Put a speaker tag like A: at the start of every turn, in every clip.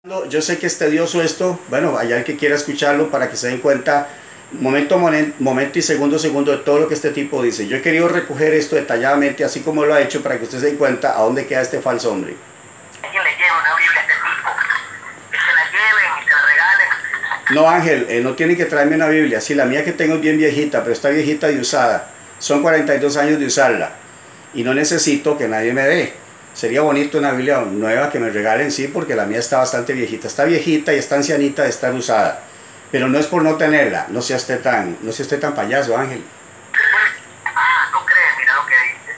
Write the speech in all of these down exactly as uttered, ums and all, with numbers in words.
A: Yo sé que es tedioso esto, bueno, allá el que quiera escucharlo para que se den cuenta, momento, momento y segundo, segundo de todo lo que este tipo dice. Yo he querido recoger esto detalladamente, así como lo ha hecho, para que ustedes se den cuenta a dónde queda este falso hombre.
B: Alguien le lleve una Biblia a este tipo, que se la lleven y se la regalen.
A: No, Ángel, eh, no tienen que traerme una Biblia. Sí, la mía que tengo es bien viejita, pero está viejita y usada. Son cuarenta y dos años de usarla y no necesito que nadie me dé. Sería bonito una Biblia nueva que me regalen, sí, porque la mía está bastante viejita. Está viejita y está ancianita de estar usada. Pero no es por no tenerla. No sea usted tan, no sea usted tan payaso, Ángel.
B: Ah, no creen, mira lo que dice.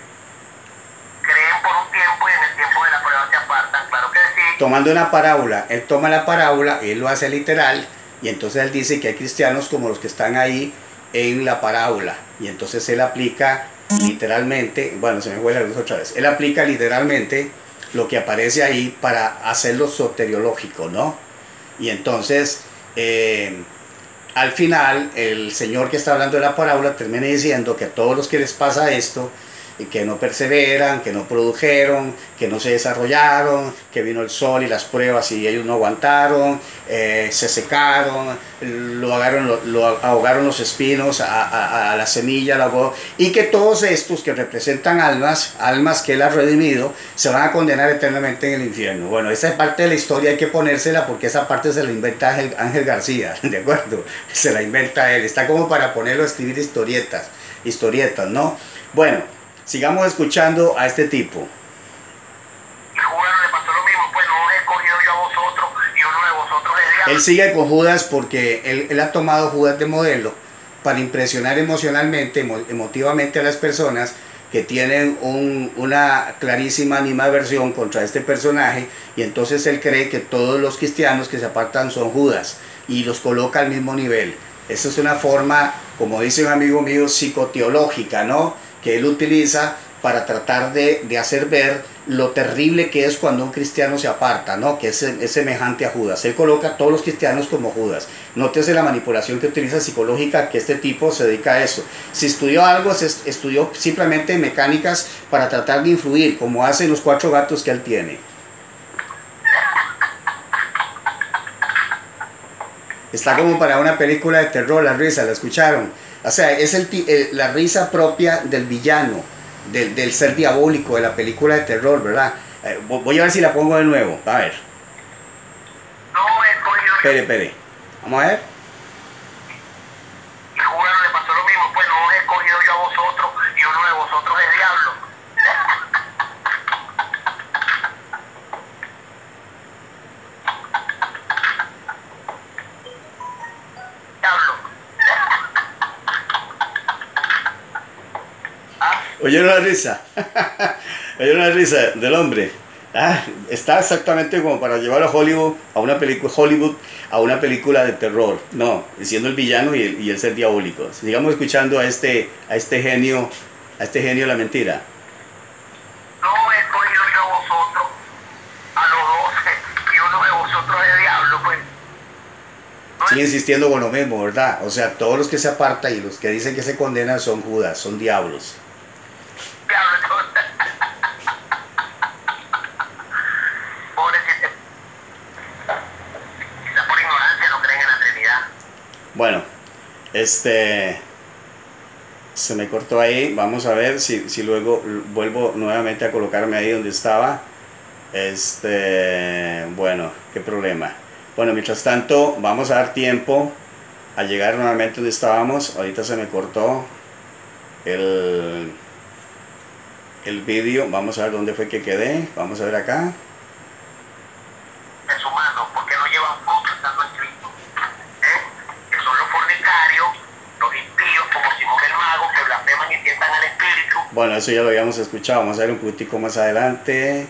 B: Creen por un tiempo y en el tiempo de la prueba se apartan, claro que sí.
A: Tomando una parábola, él toma la parábola, él lo hace literal, y entonces él dice que hay cristianos como los que están ahí en la parábola. Y entonces él aplica literalmente, bueno, se me fue la luz otra vez, él aplica literalmente lo que aparece ahí para hacerlo soteriológico, ¿no? Y entonces, eh, al final, el señor que está hablando de la parábola termina diciendo que a todos los que les pasa esto, que no perseveran, que no produjeron, que no se desarrollaron, que vino el sol y las pruebas y ellos no aguantaron, eh, se secaron, lo ahogaron, lo, lo ahogaron los espinos a, a, a la semilla, la voz, y que todos estos que representan almas, almas que él ha redimido, se van a condenar eternamente en el infierno. Bueno, esa parte de la historia hay que ponérsela porque esa parte se la inventa Ángel, Ángel García, ¿de acuerdo? Se la inventa él, está como para ponerlo a escribir historietas, historietas, ¿no? Bueno, sigamos escuchando a este tipo.
B: Y Judas le pasó lo mismo, pues no os he escogido yo a vosotros y uno de vosotros es diablo.
A: Él sigue con Judas porque él, él ha tomado a Judas de modelo para impresionar emocionalmente, emo, emotivamente a las personas que tienen un, una clarísima animadversión contra este personaje, y entonces él cree que todos los cristianos que se apartan son Judas y los coloca al mismo nivel. Esa es una forma, como dice un amigo mío, psicoteológica, ¿no?, que él utiliza para tratar de, de hacer ver lo terrible que es cuando un cristiano se aparta, ¿no?, que es, es semejante a Judas. Él coloca a todos los cristianos como Judas. Nótese la manipulación que utiliza psicológica, que este tipo se dedica a eso. Si estudió algo, se estudió simplemente mecánicas para tratar de influir, como hacen los cuatro gatos que él tiene. Está como para una película de terror, la risa, ¿la escucharon? O sea, es el, el, la risa propia del villano, del, del ser diabólico de la película de terror, ¿verdad? Eh, voy a ver si la pongo de nuevo, a ver.
B: No he escogido yo.
A: Espere, espere. Vamos a ver.
B: Y Judas le pasó lo mismo, pues no os he escogido yo a vosotros y uno de vosotros es diablo.
A: ¿Oyeron la risa? ¿Oyeron la risa del hombre? Ah, está exactamente como para llevar a Hollywood, a una película, Hollywood, a una película de terror. No, siendo el villano y el, y el ser diabólico. Sigamos escuchando a este, a este genio, a este genio de la mentira.
B: No he escogido yo a vosotros, a los doce, y uno de vosotros es diablo, pues. ¿No?
A: Sigue insistiendo con lo mismo, ¿verdad? O sea, todos los que se apartan y los que dicen que se condenan son Judas, son diablos. Bueno, este, se me cortó ahí. Vamos a ver si, si luego vuelvo nuevamente a colocarme ahí donde estaba. Este, bueno, qué problema. Bueno, mientras tanto, vamos a dar tiempo a llegar nuevamente donde estábamos. Ahorita se me cortó el, el vídeo. Vamos a ver dónde fue que quedé. Vamos a ver acá.
B: Es humano, porque no llevan fruto estando en Cristo. ¿Eh? Que son los fornicarios, los impíos, como Simón el Mago, que blasfeman y tientan al espíritu.
A: Bueno, eso ya lo habíamos escuchado. Vamos a ver un poquitico más adelante.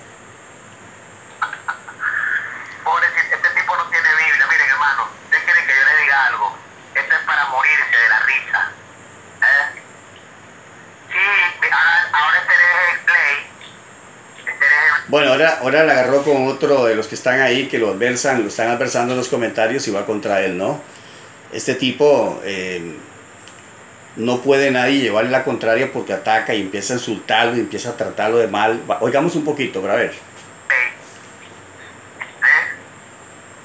B: Pobrecito, este tipo no tiene Biblia. Miren, hermano, ¿ustedes quieren que yo les diga algo? Esto es para morirse de la risa. ¿Eh? Sí, ahora, ahora este es el play. Este es el...
A: Bueno, ahora, ahora la agarró con otro de los que están ahí, que lo adversan, lo están adversando en los comentarios y va contra él, ¿no? Este tipo eh, no puede nadie llevarle la contraria porque ataca y empieza a insultarlo y empieza a tratarlo de mal. Oigamos un poquito, para ver.
B: ¿Eh?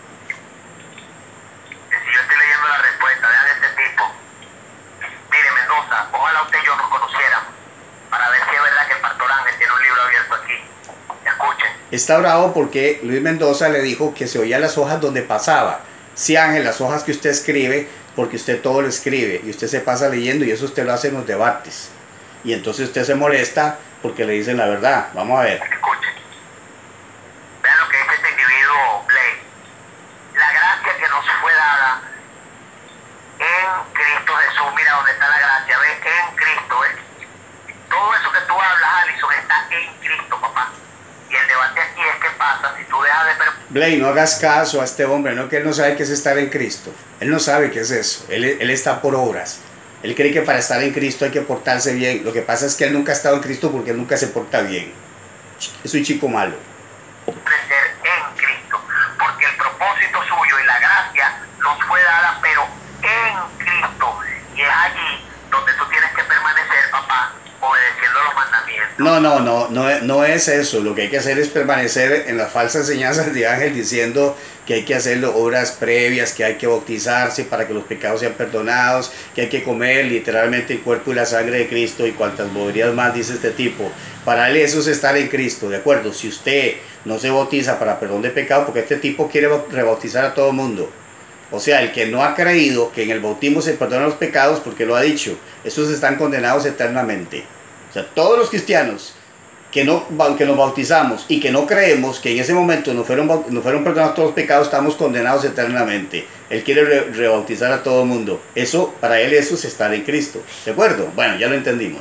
A: Está bravo porque Luis Mendoza le dijo que se oía las hojas donde pasaba. Sí, Ángel, las hojas que usted escribe, porque usted todo lo escribe y usted se pasa leyendo y eso usted lo hace en los debates. Y entonces usted se molesta porque le dicen la verdad. Vamos a ver.
B: Escuchen. Vean lo que dice este individuo, Blake. La gracia que nos fue dada en Cristo Jesús. Mira dónde está la gracia. ¿Ves? En Cristo. ¿Ves? Todo eso que tú hablas, Alison, está en Cristo, papá. Y el debate aquí es qué pasa si tú dejas de...
A: Blake, no hagas caso a este hombre, no, que él no sabe qué es estar en Cristo. Él no sabe qué es eso. Él, él está por obras. Él cree que para estar en Cristo hay que portarse bien. Lo que pasa es que él nunca ha estado en Cristo porque él nunca se porta bien. Es un chico malo.
B: Crecer en Cristo, porque el propósito suyo y la gracia nos fue dada, pero en Cristo. Y es allí donde tú tienes que permanecer, papá, obedeciendo los mandamientos.
A: No, no, no, no, no es eso. Lo que hay que hacer es permanecer en las falsas enseñanzas de Ángel diciendo que hay que hacer obras previas, que hay que bautizarse para que los pecados sean perdonados, que hay que comer literalmente el cuerpo y la sangre de Cristo y cuantas boberías más dice este tipo. Para él eso es estar en Cristo, ¿de acuerdo? Si usted no se bautiza para perdón de pecado, porque este tipo quiere rebautizar a todo el mundo. O sea, el que no ha creído que en el bautismo se perdonan los pecados, porque lo ha dicho, esos están condenados eternamente. O sea, todos los cristianos que, no, que nos bautizamos y que no creemos que en ese momento nos fueron, nos fueron perdonados todos los pecados, estamos condenados eternamente. Él quiere re, rebautizar a todo el mundo. Eso, para él eso es estar en Cristo. ¿De acuerdo? Bueno, ya lo entendimos.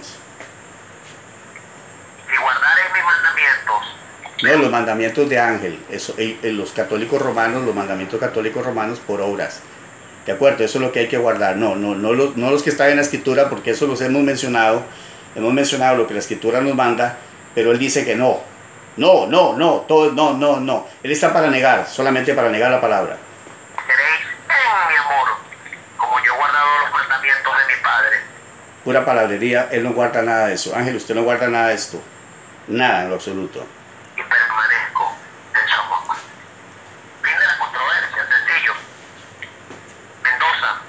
B: Si guardaréis mis mandamientos.
A: No, los mandamientos de Ángel, eso, en, en los católicos romanos, los mandamientos católicos romanos por obras. ¿De acuerdo? Eso es lo que hay que guardar. No, no, no, los, no los que están en la Escritura, porque eso los hemos mencionado. Hemos mencionado lo que la Escritura nos manda, pero él dice que no. No, no, no, todo, no, no, no. Él está para negar, solamente para negar la palabra.
B: Seréis en mi amor, como yo he guardado los mandamientos de mi Padre.
A: Pura palabrería, él no guarda nada de eso. Ángel, usted no guarda nada de esto. Nada en lo absoluto.
B: Y permanezco en su amor. Fin de la controversia, sencillo. Mendoza,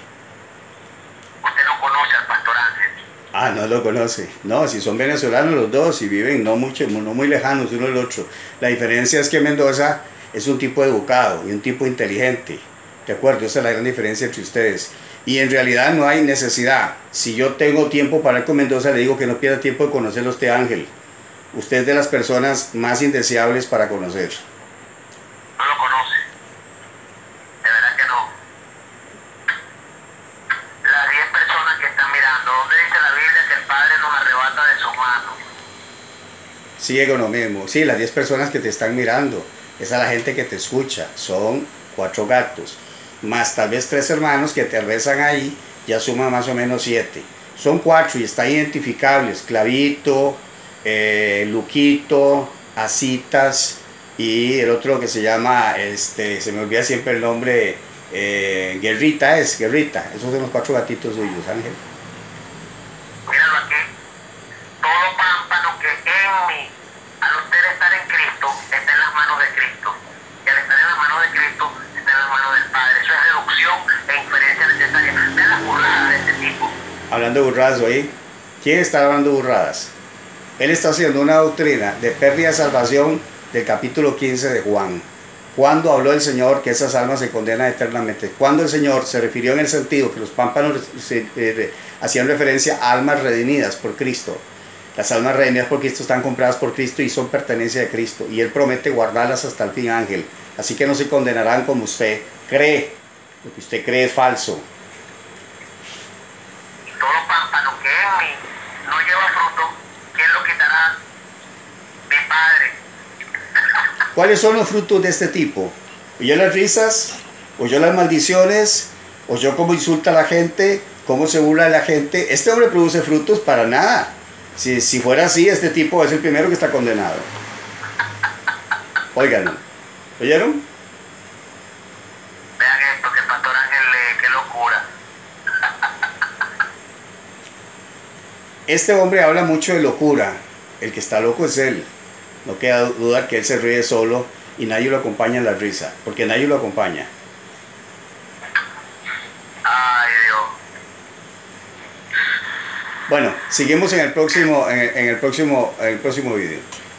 B: usted no conoce al pastor Ángel.
A: Ah, no lo conoce. No, si son venezolanos los dos y viven no, mucho, no muy lejanos uno del otro. La diferencia es que Mendoza es un tipo educado y un tipo inteligente. ¿De acuerdo? Esa es la gran diferencia entre ustedes. Y en realidad no hay necesidad. Si yo tengo tiempo para ir con Mendoza, le digo que no pierda tiempo de conocerlo a usted, Ángel. Usted es de las personas más indeseables para conocer.
B: No lo conoce. De verdad que no. Las diez personas que están mirando, ¿dónde dice la Biblia que el Padre nos arrebata de sus manos?
A: Sigue con lo mismo. Sí, las diez personas que te están mirando. Esa es la gente que te escucha. Son cuatro gatos. Más tal vez tres hermanos que te rezan ahí, ya suman más o menos siete. Son cuatro y están identificables. Clavito, eh, Luquito, Asitas y el otro que se llama, este, se me olvida siempre el nombre, eh, Guerrita es, Guerrita. Esos son los cuatro gatitos suyos, Ángel.
B: Míralo aquí. Todo pámpano que en mí, al usted estar en Cristo, está en las manos de Cristo. Y al estar en las manos de Cristo, está en las manos del Padre. Eso es reducción e inferencia necesaria. Vean las burradas de este tipo.
A: Hablando de burradas, ¿oí? ¿Quién está hablando de burradas? Él está haciendo una doctrina de pérdida de salvación del capítulo quince de Juan. ¿Cuándo habló el Señor que esas almas se condenan eternamente? ¿Cuándo el Señor se refirió en el sentido que los pámpanos se, eh, hacían referencia a almas redimidas por Cristo? Las almas redimidas por Cristo están compradas por Cristo y son pertenencia de Cristo. Y Él promete guardarlas hasta el fin, Ángel. Así que no se condenarán como usted cree. Lo que usted cree es falso.
B: Y todo pámpano que en mí no lleva fruto, ¿quién lo quitará? Mi Padre.
A: ¿Cuáles son los frutos de este tipo? ¿Oyó las risas? ¿Oyó las maldiciones? ¿Oyó cómo insulta a la gente? ¿Cómo se burla de la gente? Este hombre produce frutos para nada. Si, si fuera así, este tipo es el primero que está condenado. Oigan, ¿oyeron?
B: Vean esto, que el pastor Ángel lee, qué locura.
A: Este hombre habla mucho de locura. El que está loco es él. No queda duda que él se ríe solo y nadie lo acompaña en la risa, porque nadie lo acompaña.
B: Ay, Dios.
A: Bueno, seguimos en el próximo, en el, en el próximo, en el próximo video.